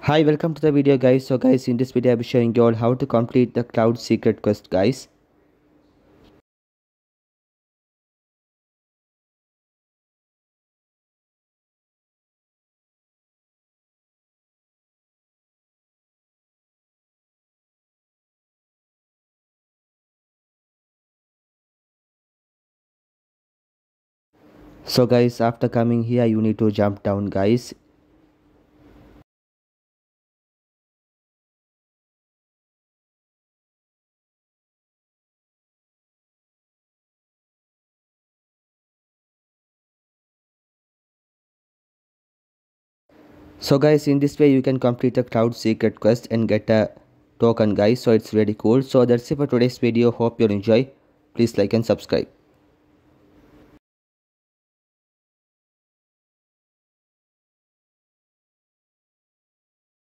Hi, welcome to the video guys. So guys, in this video I'll be showing you all how to complete the cloud secret quest guys. So guys, after coming here you need to jump down guys. So guys, in this way you can complete a cloud secret quest and get a token guys. So it's really cool. So that's it for today's video. Hope you'll enjoy. Please like and subscribe.